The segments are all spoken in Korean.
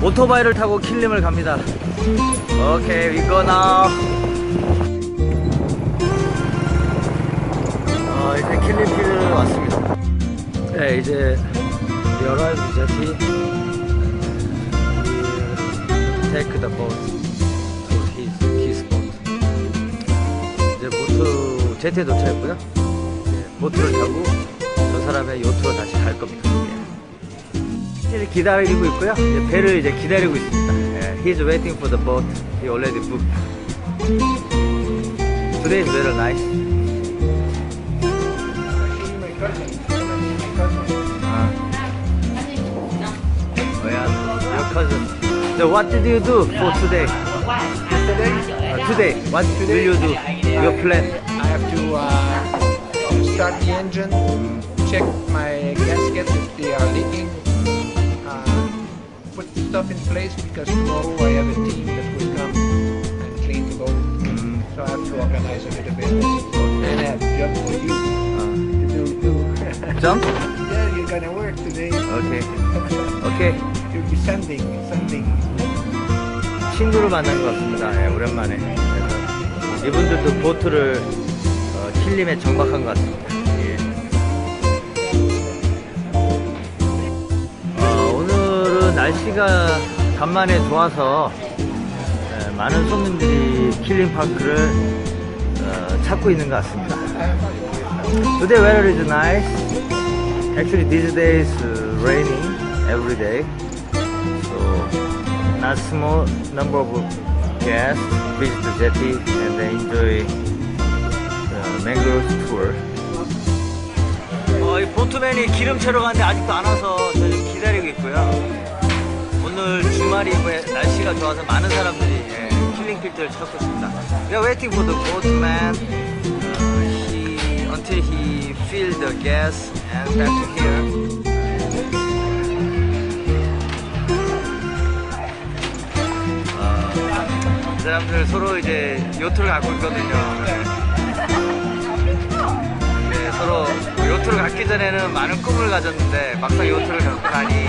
오토바이를 타고 킬림을 갑니다. 오케이, we go now. 이제 킬림길을 왔습니다. 네, 이제 we arrived jetty. Take the boat to his boat. 이제 보트 제트에 도착했고요. 보트를 타고 저 사람의 요트로 다시 갈 겁니다. 예. 기다리고 있고요. 이제 배를 이제 기다리고 있습니다. 예. He's waiting for the boat. He already booked. Today is very nice. Oh yeah, your cousin. So what did you do for today? Today, what will you do? Your plan? I have to start the engine, check my gaskets if they are leaking, put stuff in place because tomorrow I have a team that will come and clean the boat. So I have to organize a little bit. And I have a job for you to do. Jump? Yeah, you're gonna work today. Okay. Okay. You'll be sanding. 친구를 만난 것 같습니다. 예, 오랜만에. 그래서 이분들도 보트를 킬림에 정박한 것 같습니다. 예. 오늘은 날씨가 간만에 좋아서 많은 손님들이 킬림 파크를 찾고 있는 것 같습니다. Today weather is nice. Actually these days raining every day. Not small number of guests visit the jetty and they enjoy the mangrove tour. 이 보트맨이 기름 채러 가는데 아직도 안 와서 저는 기다리고 있고요. 오늘 주말이고 날씨가 좋아서 많은 사람들이 킬링 필드를 찾고 있습니다. We are waiting for the boatman until he fill the gas and back to here. 이 사람들 서로 이제 요트를 갖고 있거든요. 네, 서로 요트를 갖기 전에는 많은 꿈을 가졌는데 막상 요트를 갖고 나니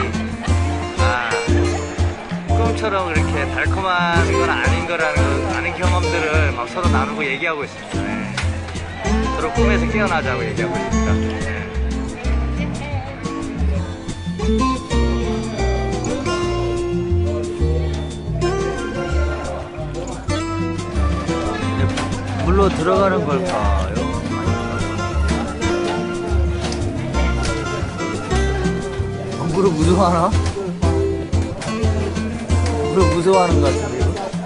꿈처럼 그렇게 달콤한 건 아닌 거라는 아는 경험들을 막 서로 나누고 얘기하고 있습니다. 네. 서로 꿈에서 깨어나자고 얘기하고 있습니다. 네. 물로 들어가는 걸까요? 물을 무서워하나? 물을 무서워하는 것 같은데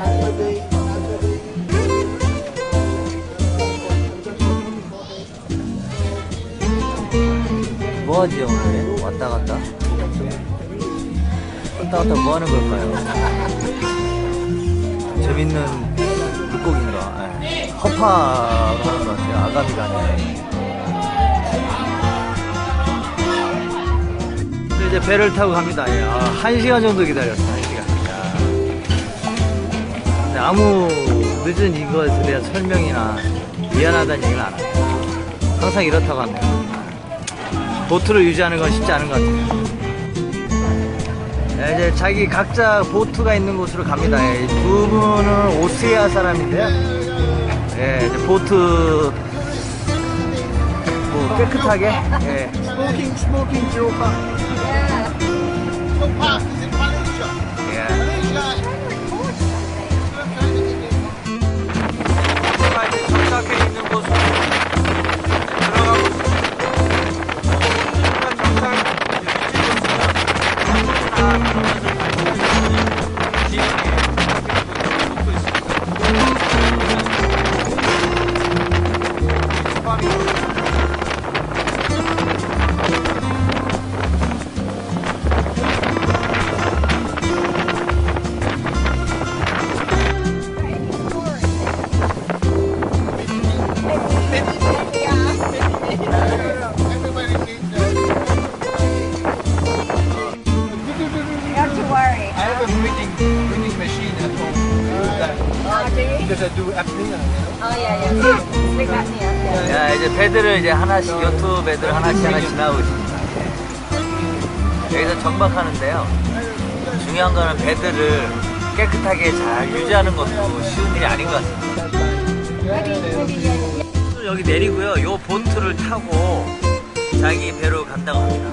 이거? 뭐하지 오늘? 왔다 갔다 뭐 하는 걸까요? 재밌는 물고기인가? 허파로 하는 것 같아요. 아가미가 아니라. 이제 배를 타고 갑니다. 1시간 정도 기다렸어요. 1시간. 근데 아무 늦은 이것에 대한 설명이나 미안하다는 얘기는 안 해요. 항상 이렇다고 합니다. 보트를 유지하는 건 쉽지 않은 것 같아요. 이제 자기 각자 보트가 있는 곳으로 갑니다. 두 분은 오스트리아 사람인데요. 이제 보트 깨끗하게 Smoking zero park. No park is in Malaysia. Malaysia. 이제 정착해 있는 곳으로 들어가고 있습니다. Because I do apnea. Oh yeah, yeah. Sleep apnea. 야, 이제 배들을 이제 하나씩 요트 배들 하나씩 지나고 있습니다. 여기서 정박하는데요. 중요한 거는 배들을 깨끗하게 잘 유지하는 것도 쉬운 일이 아닌 것 같습니다. 여기 내리고요. 요 보트를 타고 자기 배로 간다고 합니다.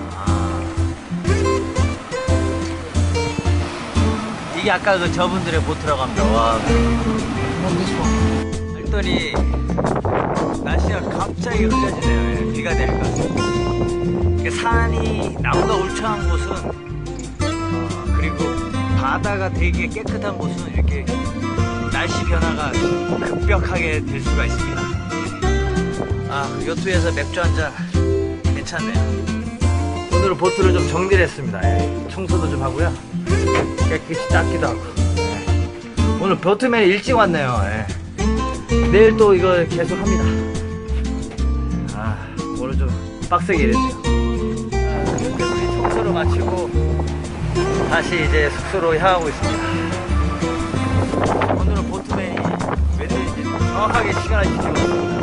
이게 아까 그 저분들의 보트라고 합니다. 와. 했더니 날씨가 갑자기 흐려지네요. 예, 비가 내릴 것 같습니다. 산이 나무가 울창한 곳은 그리고 바다가 되게 깨끗한 곳은 이렇게 날씨 변화가 급격하게 될 수가 있습니다. 요트에서 맥주 한잔 괜찮네요. 오늘은 보트를 좀 정리를 했습니다. 예, 청소도 좀 하고요. 깨끗이 닦기도 하고. 예. 오늘 보트맨 일찍 왔네요. 예. 내일 또 이거 계속 합니다. 오늘 좀 빡세게 일했네요. 그래서 우리 청소를 마치고 다시 이제 숙소로 향하고 있습니다. 오늘은 보트맨이 몇 대인지 정확하게 시간을 지키고 있습니다.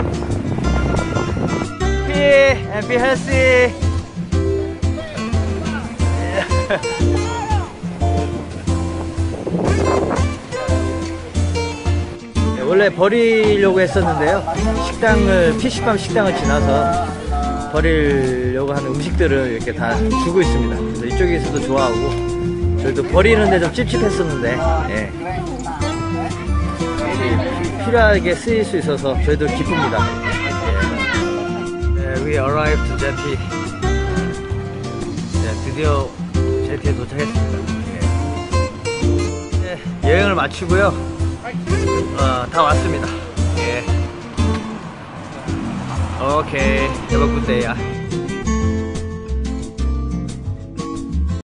Pee and be healthy. 원래 버리려고 했었는데요. PC방 식당을 지나서 버리려고 하는 음식들을 이렇게 다 주고 있습니다. 그래서 이쪽에서도 좋아하고 저희도 버리는데 좀 찝찝했었는데 예. 필요하게 쓰일 수 있어서 저희도 기쁩니다. 예. We arrived to Jetty. 드디어 제티에 도착했습니다. 예. 여행을 마치고요. 다 왔습니다. 예. 오케이. Have a good day.